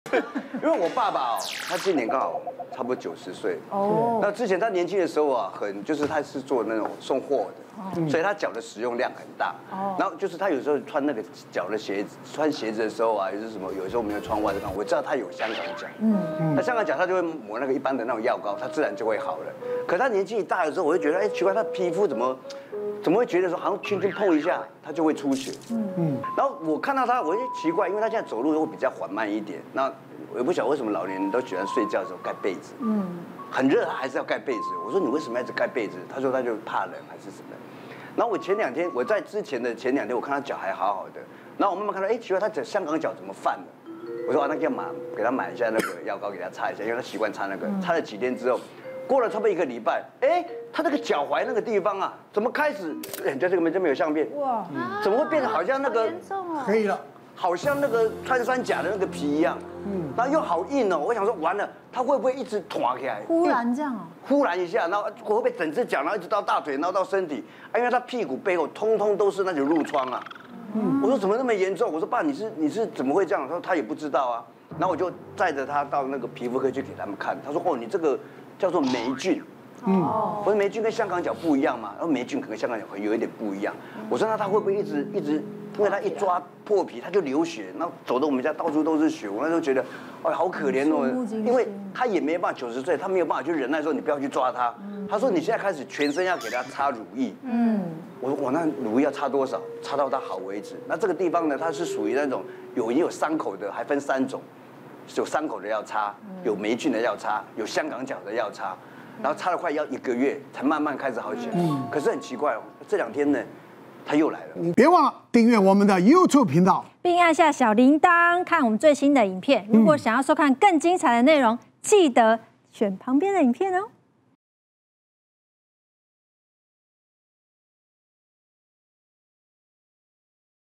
因为我爸爸哦，他今年刚好差不多90岁。哦。那之前他年轻的时候啊，就是他是做那种送货的，所以他脚的使用量很大。哦。然后就是他有时候穿那个脚的鞋子，穿鞋子的时候啊，有时候没有穿袜子，我知道他有香港脚。那香港脚他就会抹那个一般的那种药膏，他自然就会好了。可他年纪一大的时候，我就觉得，哎，奇怪，他皮肤怎么会觉得说好像轻轻碰一下，他就会出血。然后我看到他，我就奇怪，因为他现在走路会比较缓慢一点。那我也不晓得为什么老年人都喜欢睡觉的时候盖被子。很热还是要盖被子。我说你为什么要一直盖被子？他说他就怕冷还是什么。然后我在之前的前2天，我看他脚还好好的。然后我慢慢看到，哎，奇怪，他香港脚怎么犯了？我说啊，那给他买一下那个药膏给他擦一下，因为他习惯擦那个。擦了几天之后。过了差不多1个礼拜，哎，他那个脚踝那个地方啊，怎么开始？在这个没有相片，哇，怎么会变得好像那个可以了， 好像那个穿山甲的那个皮一样，然后又好硬哦。我想说完了，他会不会一直团起来？ 忽然这样哦， 忽然一下，然后会不会整只脚，然后一直到大腿，然后到身体？啊，因为他屁股背后通通都是那种褥疮啊。我说怎么那么严重？我说爸，你是怎么会这样？他说他也不知道啊。然后我就载着他到那个皮肤科去给他们看，他说哦，你这个。叫做霉菌，我说霉菌跟香港脚不一样嘛，然后霉菌跟香港脚有一点不一样。我说那他会不会一直，因为他一抓破皮他就流血，然后走的我们家到处都是血，我那时候觉得，哎，好可怜哦，因为他也没办法90岁，他没有办法去忍耐说你不要去抓他。他说你现在开始全身要给他擦乳液，我说我那乳液要擦多少？擦到他好为止。那这个地方呢，它是属于那种已经有伤口的，还分3种。有伤口的要擦，有霉菌的要擦，有香港脚的要擦，然后擦了快要1个月才慢慢开始好起来。可是很奇怪哦，这2天呢，他又来了。 别忘了订阅我们的 YouTube 频道， 并按下小铃铛看我们最新的影片。如果想要收看更精彩的内容，记得选旁边的影片哦。